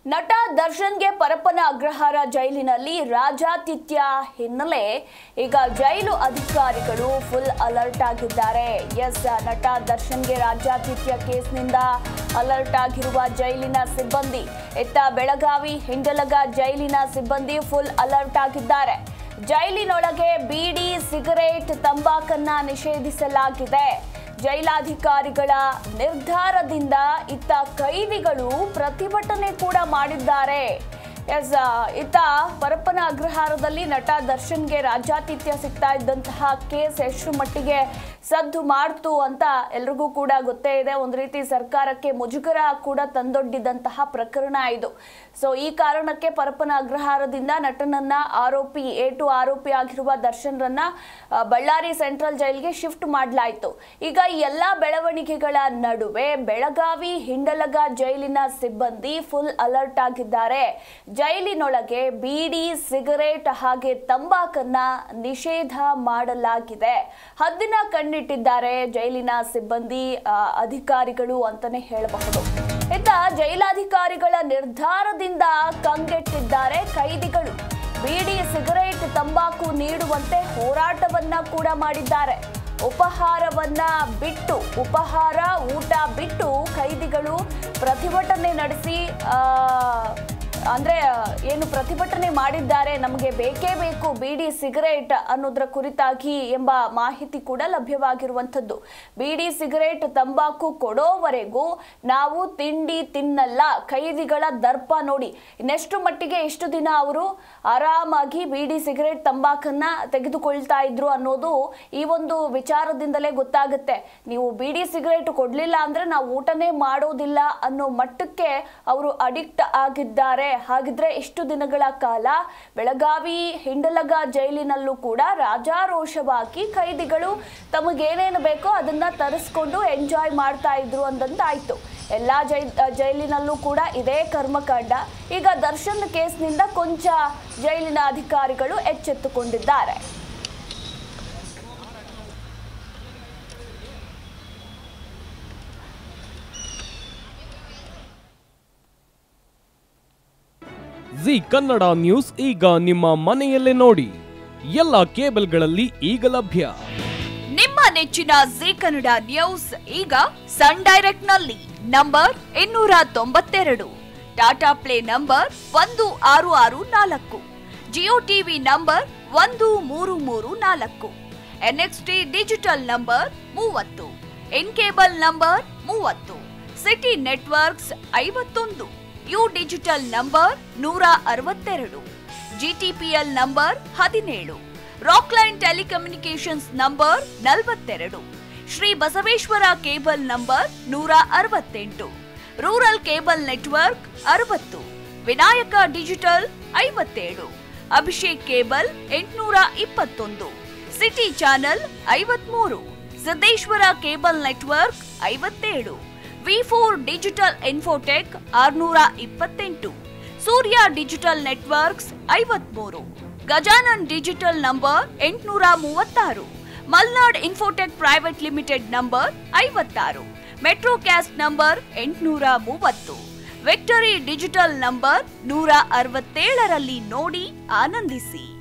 ನಟ ದರ್ಶನ್ಗೆ ಪರಪ್ಪನ ಅಗ್ರಹಾರ ಜೈಲಿನಲ್ಲಿ ರಾಜಾತಿಥ್ಯ ಹಿನ್ನೆಲೆ ಈಗ ಜೈಲು ಅಧಿಕಾರಿಗಳು ಫುಲ್ ಅಲರ್ಟ್ ಆಗಿದ್ದಾರೆ. ನಟ ದರ್ಶನ್ಗೆ ರಾಜಾತಿಥ್ಯ ಕೇಸ್ನಿಂದ ಅಲರ್ಟ್ ಆಗಿರುವ ಜೈಲಿನ ಸಿಬ್ಬಂದಿ ಬೆಳಗಾವಿ ಹಿಂಡಲಗ ಜೈಲಿನ ಸಿಬ್ಬಂದಿ ಫುಲ್ ಅಲರ್ಟ್ ಆಗಿದ್ದಾರೆ. ಜೈಲಿನೊಳಗೆ ಬೀಡಿ, ಸಿಗರೇಟ್, ತಂಬಾಕನ್ನ ನಿಷೇಧಿಸಲಾಗಿದೆ. ಜೈಲಾಧಿಕಾರಿಗಳ ನಿರ್ಧಾರದಿಂದ ಇತ್ತ ಕೈದಿಗಳು ಪ್ರತಿಭಟನೆ ಕೂಡ ಮಾಡಿದ್ದಾರೆ. ಇತ್ತ ಪರಪ್ಪನ ಅಗ್ರಹಾರದಲ್ಲಿ ನಟ ದರ್ಶನ್ಗೆ ರಾಜ್ಯಾತಿಥ್ಯ ಸಿಗ್ತಾ ಇದ್ದಂತಹ ಕೇಸ್ ಎಷ್ಟು ಮಟ್ಟಿಗೆ ಸದ್ದು ಮಾಡ್ತು ಅಂತ ಎಲ್ರಿಗೂ ಕೂಡ ಗೊತ್ತೇ ಇದೆ. ಒಂದು ರೀತಿ ಸರ್ಕಾರಕ್ಕೆ ಮುಜುಗರ ಕೂಡ ತಂದೊಡ್ಡಿದಂತಹ ಪ್ರಕರಣ ಇದು. ಸೊ ಈ ಕಾರಣಕ್ಕೆ ಪರಪ್ಪನ ಅಗ್ರಹಾರದಿಂದ ನಟನನ್ನ ಆರೋಪಿ ಆಗಿರುವ ದರ್ಶನ್ರನ್ನ ಬಳ್ಳಾರಿ ಸೆಂಟ್ರಲ್ ಜೈಲ್ಗೆ ಶಿಫ್ಟ್ ಮಾಡಲಾಯಿತು. ಈಗ ಈ ಎಲ್ಲಾ ಬೆಳವಣಿಗೆಗಳ ನಡುವೆ ಬೆಳಗಾವಿ ಹಿಂಡಲಗ ಜೈಲಿನ ಸಿಬ್ಬಂದಿ ಫುಲ್ ಅಲರ್ಟ್ ಆಗಿದ್ದಾರೆ. ಜೈಲಿನೊಳಗೆ ಬೀಡಿ, ಸಿಗರೇಟ್ ಹಾಗೆ ತಂಬಾಕನ್ನ ನಿಷೇಧ ಮಾಡಲಾಗಿದೆ. ಹದ್ದಿನ ಕಣ್ಣಿಟ್ಟಿದ್ದಾರೆ ಜೈಲಿನ ಸಿಬ್ಬಂದಿ ಅಧಿಕಾರಿಗಳು ಅಂತಾನೆ ಹೇಳಬಹುದು. ಇತ್ತ ಜೈಲಾಧಿಕಾರಿಗಳ ನಿರ್ಧಾರದಿಂದ ಕಂಗೆಟ್ಟಿದ್ದಾರೆ ಕೈದಿಗಳು. ಬೀಡಿ, ಸಿಗರೇಟ್, ತಂಬಾಕು ನೀಡುವಂತೆ ಹೋರಾಟವನ್ನ ಕೂಡ ಮಾಡಿದ್ದಾರೆ. ಉಪಹಾರ ಊಟ ಬಿಟ್ಟು ಕೈದಿಗಳು ಪ್ರತಿಭಟನೆ ನಡೆಸಿ ಪ್ರತಿಭಟನೆ ಮಾಡಿದ್ದಾರೆ. ನಮಗೆ ಬೇಕೇ ಬೇಕು ಬೀಡಿ, ಸಿಗರೇಟ್ ಅನ್ನೋದ್ರ ಕುರಿತಾಗಿ ಎಂಬ ಮಾಹಿತಿ ಕೂಡ ಲಭ್ಯವಾಗಿರುವಂಥದ್ದು. ಬೀಡಿ, ಸಿಗರೇಟ್, ತಂಬಾಕು ಕೊಡೋವರೆಗೂ ನಾವು ತಿಂಡಿ ತಿನ್ನಲ್ಲ. ಕೈದಿಗಳ ದರ್ಪ ನೋಡಿ. ಇನ್ನೆಷ್ಟು ಮಟ್ಟಿಗೆ ಇಷ್ಟು ದಿನ ಅವರು ಆರಾಮಾಗಿ ಬೀಡಿ, ಸಿಗರೇಟ್, ತಂಬಾಕನ್ನ ತೆಗೆದುಕೊಳ್ತಾ ಇದ್ರು ಅನ್ನೋದು ಈ ಒಂದು ವಿಚಾರದಿಂದಲೇ ಗೊತ್ತಾಗುತ್ತೆ. ನೀವು ಬೀಡಿ, ಸಿಗರೇಟ್ ಕೊಡ್ಲಿಲ್ಲ ಅಂದ್ರೆ ನಾವು ಊಟನೇ ಮಾಡೋದಿಲ್ಲ ಅನ್ನೋ ಮಟ್ಟಕ್ಕೆ ಅವರು ಅಡಿಕ್ಟ್ ಆಗಿದ್ದಾರೆ. ಹಾಗಿದ್ರೆ ಇಷ್ಟು ದಿನಗಳ ಕಾಲ ಬೆಳಗಾವಿ ಹಿಂಡಲಗ ಜೈಲಿನಲ್ಲೂ ಕೂಡ ರಾಜಾರೋಷವಾಗಿ ಕೈದಿಗಳು ತಮಗೇನೇನು ಬೇಕೋ ಅದನ್ನ ತರಿಸ್ಕೊಂಡು ಎಂಜಾಯ್ ಮಾಡ್ತಾ ಇದ್ರು ಅಂದಂತಾಯ್ತು. ಎಲ್ಲಾ ಜೈಲಿನಲ್ಲೂ ಕೂಡ ಇದೇ ಕರ್ಮಕಾಂಡ. ಈಗ ದರ್ಶನ್ ಕೇಸ್ನಿಂದ ಕೊಂಚ ಜೈಲಿನ ಅಧಿಕಾರಿಗಳು ಎಚ್ಚೆತ್ತುಕೊಂಡಿದ್ದಾರೆ. ಜಿ ಕನ್ನಡ ನ್ಯೂಸ್ ಈಗ ನಿಮ್ಮ ಮನೆಯಲ್ಲೇ ನೋಡಿ. ಎಲ್ಲ ಕೇಬಲ್ಗಳಲ್ಲಿ ಈಗ ಲಭ್ಯ. ನಿಮ್ಮ ನೆಚ್ಚಿನ ಜಿ ಕನ್ನಡ ನ್ಯೂಸ್ ಈಗ ಸನ್ ಡೈರೆಕ್ಟ್ ನಲ್ಲಿ number 292, Tata Play number 1664, Jio TV number 1334, NXT digital number 30, in cable number 30, City networks 51, U digital number 162, GTPL number 17, Rockline telecommunications number 42, Shri Basaveshwara cable number 168, rural cable network 60, Vinayaka digital 57, Abhishek cable 821, City channel 53, Siddeshwara cable network 57, V4 digital infotech 628, Surya digital networks 53, Gajanan digital number 836, Malnad infotech private limited number 56, Metrocast number 830, Victory digital number 167ರಲ್ಲಿ ನೋಡಿ ಆನಂದಿಸಿ.